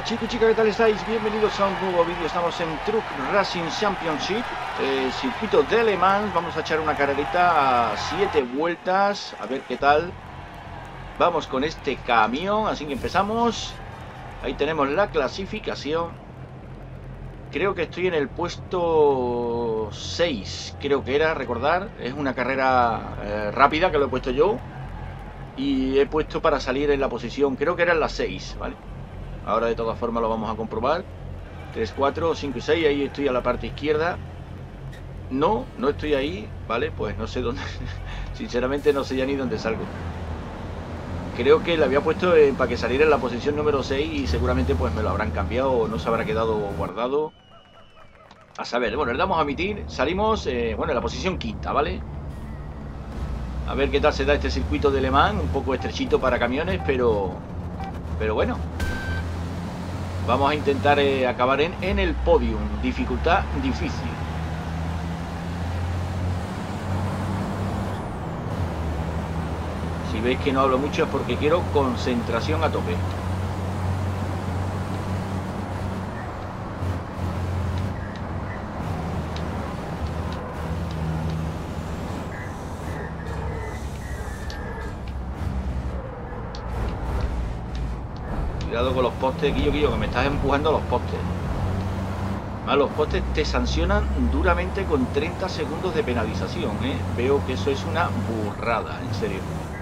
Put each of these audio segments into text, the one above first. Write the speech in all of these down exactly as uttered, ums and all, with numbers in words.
Chicos y chicas, ¿qué tal estáis? Bienvenidos a un nuevo vídeo. Estamos en Truck Racing Championship, eh, circuito de Le Mans. Vamos a echar una carrerita a siete vueltas, a ver qué tal. Vamos con este camión, así que empezamos. Ahí tenemos la clasificación. Creo que estoy en el puesto seis, creo que era, recordar. Es una carrera eh, rápida que lo he puesto yo. Y he puesto para salir en la posición, creo que era en la seis, ¿vale? Ahora de todas formas lo vamos a comprobar. tres, cuatro, cinco y seis, ahí estoy a la parte izquierda. No, no estoy ahí, ¿vale? Pues no sé dónde. Sinceramente no sé ya ni dónde salgo. Creo que le había puesto eh, para que saliera en la posición número seis y seguramente pues me lo habrán cambiado o no se habrá quedado guardado. A saber, bueno, le damos a emitir. Salimos, eh, bueno, en la posición quinta, ¿vale? A ver qué tal se da este circuito de Le Mans. Un poco estrechito para camiones, pero... Pero bueno. Vamos a intentar eh, acabar en, en el podium. Dificultad difícil. Si veis que no hablo mucho es porque quiero concentración a tope. Cuidado con los postes, Guillo, Guillo, que me estás empujando a los postes. A los postes te sancionan duramente con treinta segundos de penalización, ¿eh? Veo que eso es una burrada, en serio.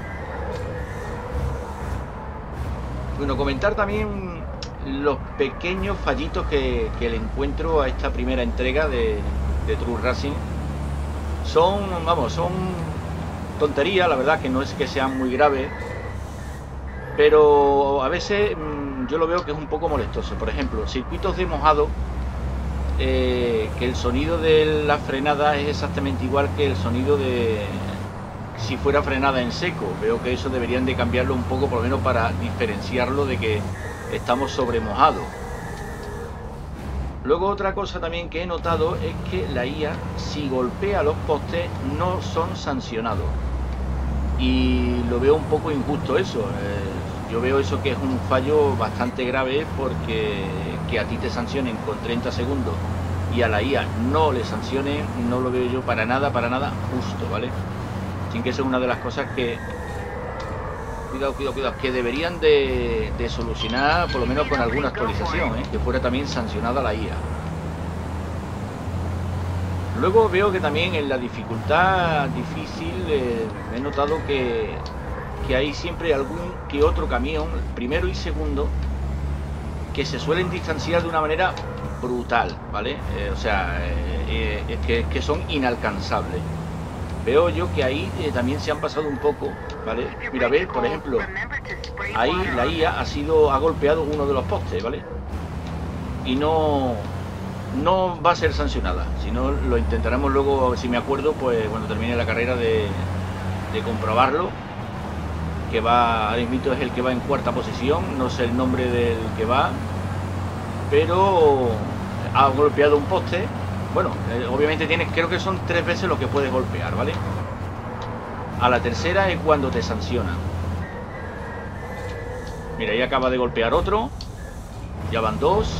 Bueno, comentar también los pequeños fallitos que, que le encuentro a esta primera entrega de, de Truck Racing. Son, vamos, son tonterías, la verdad que no es que sean muy graves, pero a veces mmm, yo lo veo que es un poco molestoso. Por ejemplo, circuitos de mojado, eh, que el sonido de la frenada es exactamente igual que el sonido de si fuera frenada en seco. Veo que eso deberían de cambiarlo un poco, por lo menos para diferenciarlo de que estamos sobre mojado. Luego otra cosa también que he notado es que la I A, si golpea los postes, no son sancionados. Y lo veo un poco injusto eso. Eh, yo veo eso que es un fallo bastante grave, porque que a ti te sancionen con treinta segundos y a la I A no le sancionen, no lo veo yo para nada, para nada justo, ¿vale? Sin que eso es una de las cosas que... Cuidado, cuidado, cuidado, que deberían de, de solucionar, por lo menos con alguna actualización, ¿eh? Que fuera también sancionada la I A. Luego veo que también en la dificultad difícil eh, he notado que, que hay siempre algún que otro camión, primero y segundo, que se suelen distanciar de una manera brutal, ¿vale? Eh, o sea, eh, eh, que, que son inalcanzables. Veo yo que ahí eh, también se han pasado un poco, ¿vale? Mira, ve, por ejemplo, ahí la I A ha sido, ha golpeado uno de los postes, ¿vale? Y no... no va a ser sancionada. Si no, lo intentaremos luego, a ver si me acuerdo, pues cuando termine la carrera de, de comprobarlo. Que va, ahora mismo es el que va en cuarta posición, no sé el nombre del que va, pero ha golpeado un poste. Bueno, eh, obviamente tienes, creo que son tres veces lo que puedes golpear, ¿vale? A la tercera es cuando te sancionan. Mira, ahí acaba de golpear otro. Ya van dos.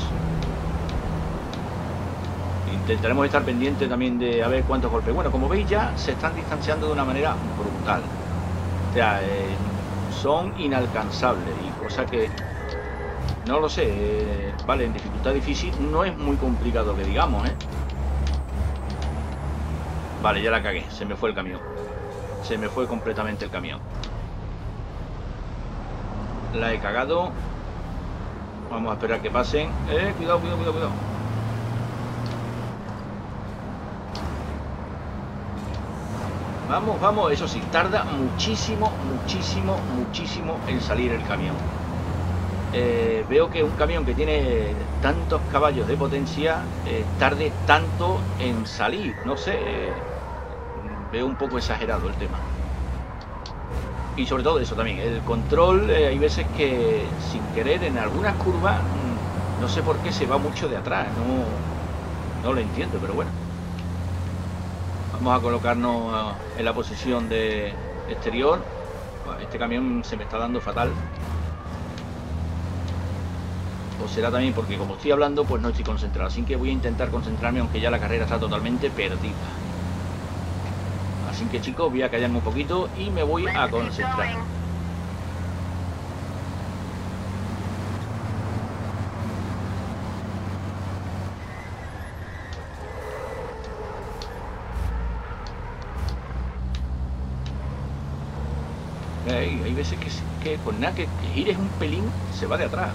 Intentaremos estar pendientes también de a ver cuántos golpes. Bueno, como veis ya se están distanciando de una manera brutal. O sea, eh, son inalcanzables y cosa que no lo sé, eh, vale, en dificultad difícil no es muy complicado que digamos, ¿eh? Vale, ya la cagué, se me fue el camión. Se me fue completamente el camión. La he cagado. Vamos a esperar que pasen. Eh, cuidado, cuidado, cuidado, cuidado. Vamos, vamos, eso sí, tarda muchísimo, muchísimo, muchísimo en salir el camión. Eh, veo que un camión que tiene tantos caballos de potencia eh, tarde tanto en salir, no sé, eh, veo un poco exagerado el tema. Y sobre todo eso también, el control, eh, hay veces que sin querer en algunas curvas, no sé por qué se va mucho de atrás, no, no lo entiendo, pero bueno. Vamos a colocarnos en la posición de exterior. Este camión se me está dando fatal. o será también porque como estoy hablando pues no estoy concentrado, así que voy a intentar concentrarme aunque ya la carrera está totalmente perdida. Así que chicos, voy a callarme un poquito y me voy a concentrar. Hay, hay veces que, que con nada que, que gires un pelín se va de atrás.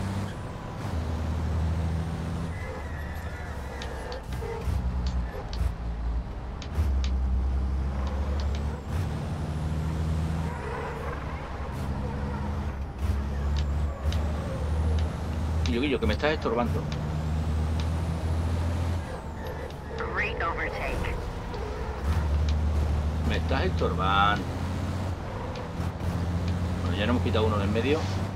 Y yo, que me estás estorbando. Me estás estorbando. Bueno, ya no hemos quitado uno en el medio.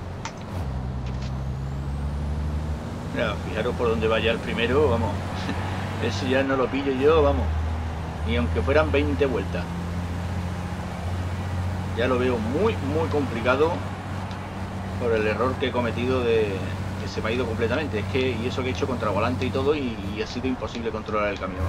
Mira, fijaros por dónde vaya el primero, vamos. Eso ya no lo pillo yo, vamos. Ni aunque fueran veinte vueltas. Ya lo veo muy, muy complicado por el error que he cometido de que se me ha ido completamente. Es que, y eso que he hecho contra volante y todo, y, y ha sido imposible controlar el camión.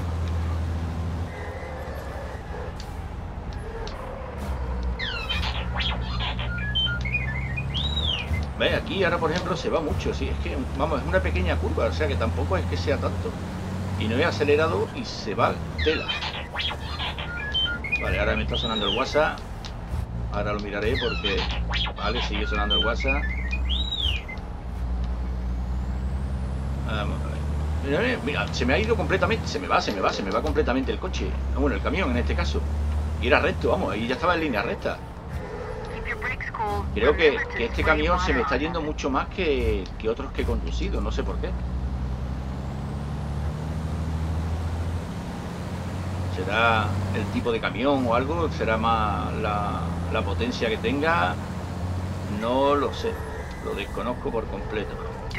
¿Ves? Aquí ahora, por ejemplo, se va mucho, sí, es que, vamos, es una pequeña curva, o sea que tampoco es que sea tanto. Y no he acelerado y se va tela. Vale, ahora me está sonando el WhatsApp. Ahora lo miraré porque... Vale, sigue sonando el WhatsApp. Vamos a ver. Mira, mira, se me ha ido completamente, se me va, se me va, se me va completamente el coche. Bueno, el camión en este caso. Y era recto, vamos, ahí ya estaba en línea recta. Creo que, que este camión se me está yendo mucho más que, que otros que he conducido, no sé por qué. ¿Será el tipo de camión o algo? ¿Será más la, la potencia que tenga? No lo sé, lo desconozco por completo.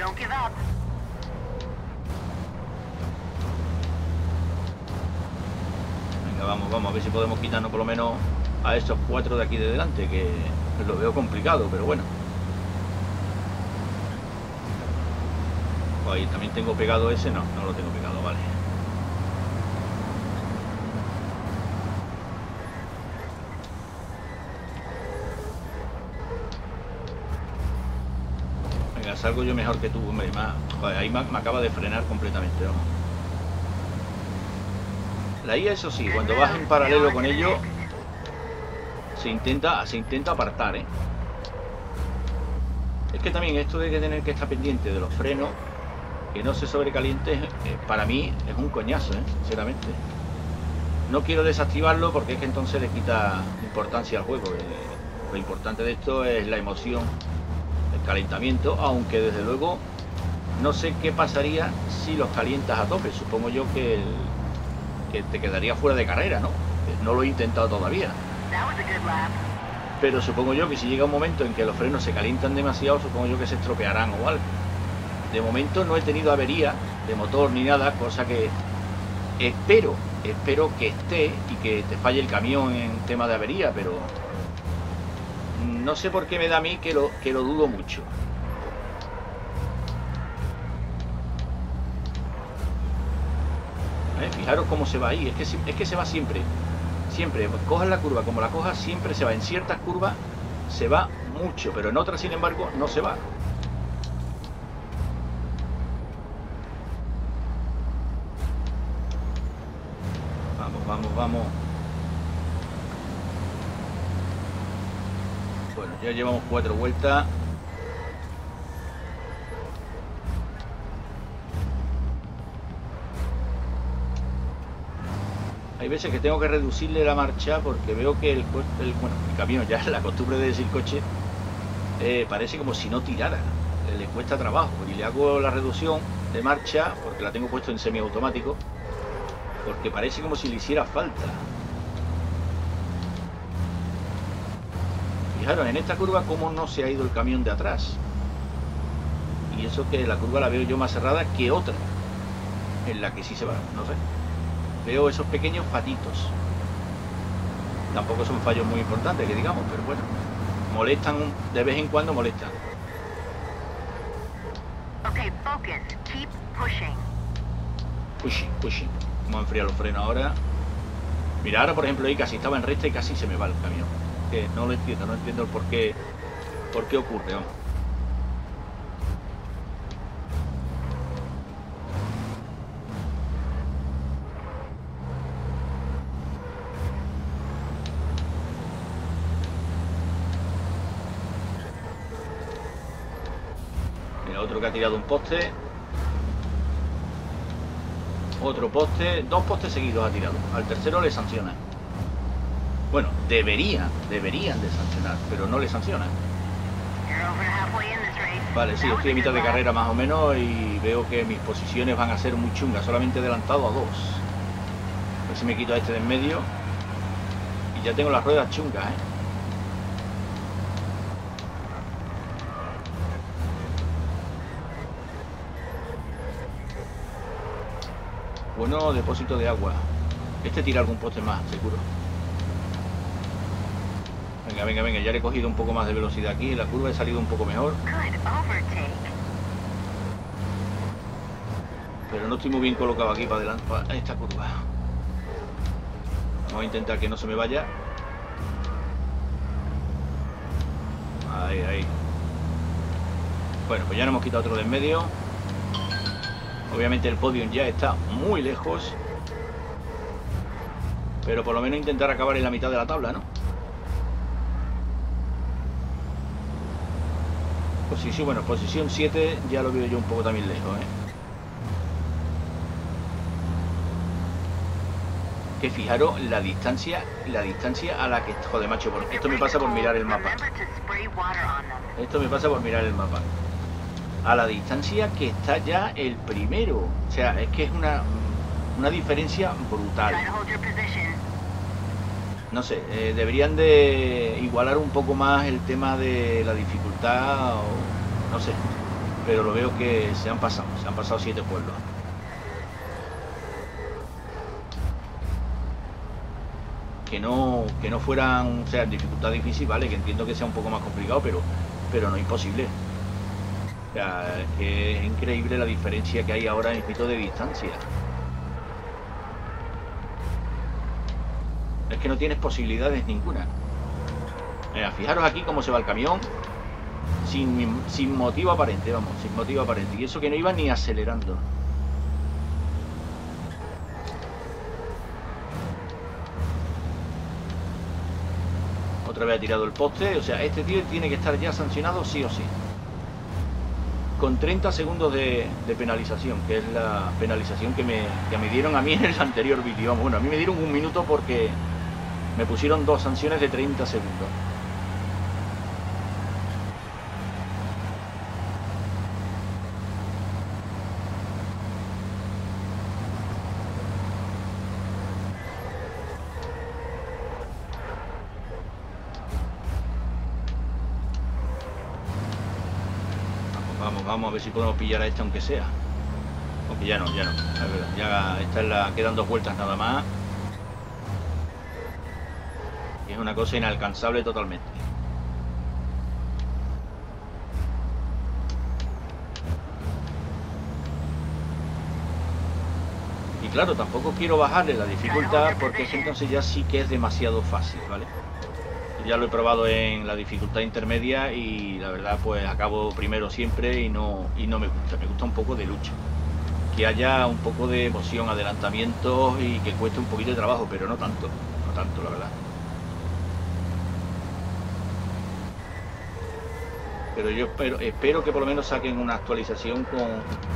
Venga, vamos, vamos a ver si podemos quitarnos por lo menos a estos cuatro de aquí de delante, que lo veo complicado, pero bueno. Ahí también tengo pegado ese, no, no lo tengo pegado, vale. Venga, salgo yo mejor que tú, hombre, más. Joder, ahí me, me acaba de frenar completamente, vamos. La I A, eso sí, cuando vas en paralelo con ello, se intenta, se intenta apartar, ¿eh? Es que también esto de que tener que estar pendiente de los frenos, que no se sobrecaliente, eh, para mí es un coñazo, ¿eh? Sinceramente. No quiero desactivarlo porque es que entonces le quita importancia al juego. Eh, lo importante de esto es la emoción, el calentamiento, aunque desde luego no sé qué pasaría si los calientas a tope. Supongo yo que, el, que te quedaría fuera de carrera, ¿no? No lo he intentado todavía. Pero supongo yo que si llega un momento en que los frenos se calientan demasiado, supongo yo que se estropearán o algo. De momento no he tenido avería de motor ni nada, cosa que espero, espero que esté y que te falle el camión en tema de avería, pero no sé por qué me da a mí que lo, que lo dudo mucho. ¿Eh? Fijaros cómo se va ahí, es que, es que se va siempre. Siempre, cojas la curva como la cojas, siempre se va. En ciertas curvas se va mucho, pero en otras, sin embargo, no se va. Vamos, vamos, vamos. Bueno, ya llevamos cuatro vueltas. Hay veces que tengo que reducirle la marcha porque veo que el, el, bueno, el camión, ya la costumbre de decir coche, eh, parece como si no tirara, le cuesta trabajo, y le hago la reducción de marcha porque la tengo puesto en semiautomático, porque parece como si le hiciera falta. Fijaros, en esta curva cómo no se ha ido el camión de atrás, y eso que la curva la veo yo más cerrada que otra, en la que sí se va, no sé. Veo esos pequeños fatitos. Tampoco son fallos muy importantes, que digamos, pero bueno, molestan, de vez en cuando molestan. Pushing, pushing. Vamos a enfriar los frenos ahora. Mira, ahora por ejemplo ahí casi estaba en recta y casi se me va el camión. Que no lo entiendo, no entiendo el por qué, por qué ocurre, vamos. Mira, otro que ha tirado un poste. Otro poste, dos postes seguidos ha tirado. Al tercero le sancionan. Bueno, deberían, deberían de sancionar, pero no le sancionan. Vale, sí, estoy en mitad de carrera más o menos y veo que mis posiciones van a ser muy chungas. Solamente he adelantado a dos. A ver si me quito a este de en medio. Y ya tengo las ruedas chungas, ¿eh? Bueno, depósito de agua. Este tira algún poste más, seguro. Venga, venga, venga. Ya le he cogido un poco más de velocidad aquí. En la curva he salido un poco mejor. Pero no estoy muy bien colocado aquí para adelante, para esta curva. Vamos a intentar que no se me vaya. Ahí, ahí. Bueno, pues ya nos hemos quitado otro de en medio. Obviamente el podium ya está muy lejos, pero por lo menos intentar acabar en la mitad de la tabla, ¿no? Posición, bueno, posición siete ya lo veo yo un poco también lejos, ¿eh? Que fijaros la distancia, la distancia a la que... Joder, macho, porque esto me pasa por mirar el mapa. Esto me pasa por mirar el mapa. A la distancia que está ya el primero. O sea, es que es una, una diferencia brutal. No sé, eh, deberían de igualar un poco más el tema de la dificultad, o no sé. Pero lo veo que se han pasado, se han pasado siete pueblos. Que no, que no fueran, o sea, dificultad difícil, vale, que entiendo que sea un poco más complicado, pero, pero no imposible. O sea, es que es increíble la diferencia que hay ahora en el de distancia. Es que no tienes posibilidades ninguna. Mira, fijaros aquí cómo se va el camión. Sin, sin motivo aparente, vamos, sin motivo aparente. Y eso que no iba ni acelerando. Otra vez ha tirado el poste. O sea, este tío tiene que estar ya sancionado sí o sí. Con treinta segundos de, de penalización, que es la penalización que me, que me dieron a mí en el anterior vídeo. Bueno, a mí me dieron un minuto porque me pusieron dos sanciones de treinta segundos. Vamos a ver si podemos pillar a este aunque sea. Aunque ya no, ya no. Es verdad, ya esta es la, quedan dos vueltas nada más. Y es una cosa inalcanzable totalmente. Y claro, tampoco quiero bajarle la dificultad porque es que entonces ya sí que es demasiado fácil, ¿vale? Ya lo he probado en la dificultad intermedia y la verdad pues acabo primero siempre y no, y no me gusta, me gusta un poco de lucha. Que haya un poco de emoción, adelantamientos y que cueste un poquito de trabajo, pero no tanto, no tanto la verdad. Pero yo espero, espero que por lo menos saquen una actualización con...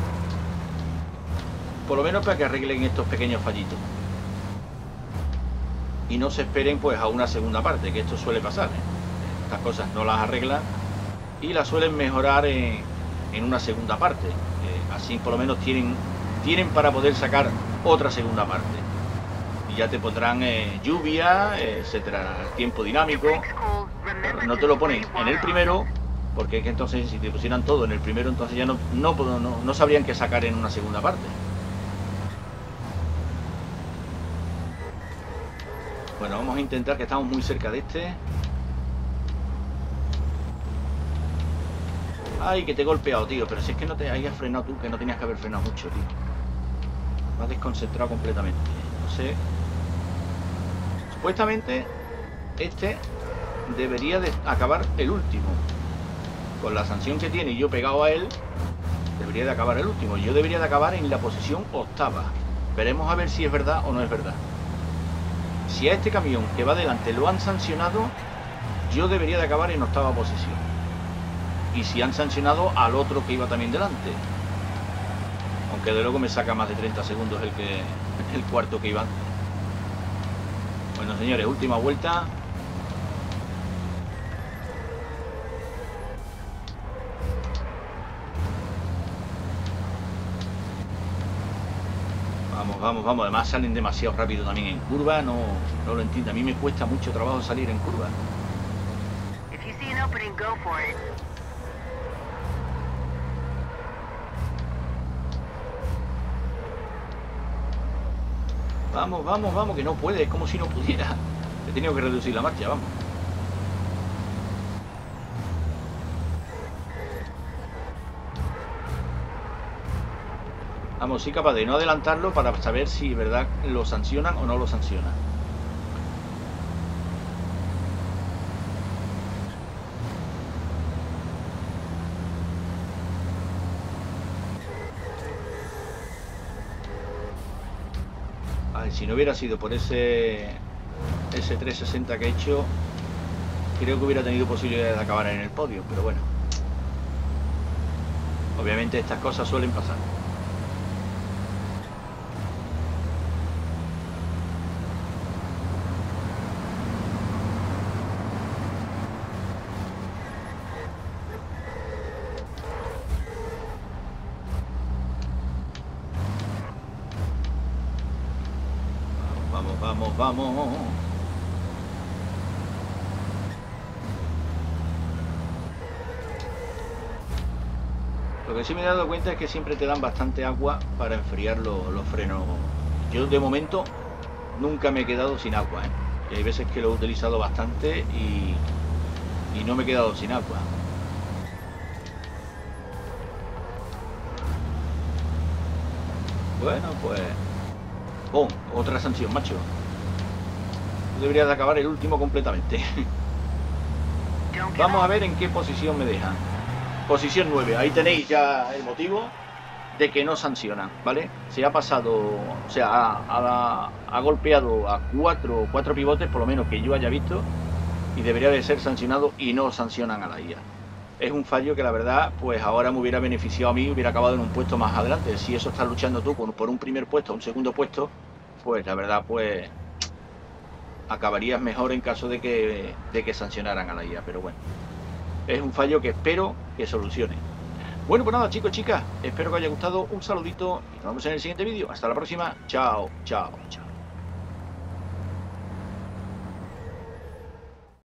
Por lo menos para que arreglen estos pequeños fallitos. Y no se esperen pues a una segunda parte, que esto suele pasar, ¿eh? Estas cosas no las arreglan y las suelen mejorar en, en una segunda parte. Eh, así por lo menos tienen, tienen para poder sacar otra segunda parte. Y ya te pondrán eh, lluvia, eh, etcétera, tiempo dinámico. No te lo ponen en el primero, porque es que entonces si te pusieran todo en el primero, entonces ya no, no, no, no sabrían qué sacar en una segunda parte. Bueno, vamos a intentar, que estamos muy cerca de este. Ay, que te he golpeado, tío. Pero si es que no te hayas frenado tú, que no tenías que haber frenado mucho, tío. Me has desconcentrado completamente. No sé. Supuestamente, este debería de acabar el último. Con la sanción que tiene y yo pegado a él, debería de acabar el último. Yo debería de acabar en la posición octava. Veremos a ver si es verdad o no es verdad. Si a este camión que va delante lo han sancionado, yo debería de acabar en octava posición. Y si han sancionado al otro que iba también delante. Aunque de luego me saca más de treinta segundos el que el cuarto que iba antes. Bueno, señores, última vuelta. Vamos, vamos, vamos. Además salen demasiado rápido también en curva. No, no lo entiendo. A mí me cuesta mucho trabajo salir en curva. Vamos, vamos, vamos, que no puede. Es como si no pudiera. He tenido que reducir la marcha, vamos. Vamos, soy capaz de no adelantarlo para saber si verdad lo sancionan o no lo sancionan. Ay, si no hubiera sido por ese ese trescientos sesenta que he hecho, creo que hubiera tenido posibilidad de acabar en el podio, pero bueno. Obviamente estas cosas suelen pasar. Vamos, vamos, vamos, vamos. Lo que sí me he dado cuenta es que siempre te dan bastante agua para enfriar los, los frenos. Yo de momento nunca me he quedado sin agua, ¿eh? Y hay veces que lo he utilizado bastante y, y no me he quedado sin agua. Bueno, pues... ¡Oh! Otra sanción, macho. Debería de acabar el último completamente. Vamos a ver en qué posición me dejan. Posición nueve. Ahí tenéis ya el motivo de que no sancionan, ¿vale? Se ha pasado, o sea, ha, ha, ha golpeado a cuatro, cuatro pivotes, por lo menos que yo haya visto, y debería de ser sancionado y no sancionan a la I A. Es un fallo que la verdad, pues ahora me hubiera beneficiado a mí, hubiera acabado en un puesto más adelante. Si eso estás luchando tú por un primer puesto o un segundo puesto, pues la verdad, pues acabarías mejor en caso de que, de que sancionaran a la I A, pero bueno. Es un fallo que espero que solucione. Bueno, pues nada, chicos, chicas, espero que os haya gustado. Un saludito y nos vemos en el siguiente vídeo. Hasta la próxima. Chao, chao, chao.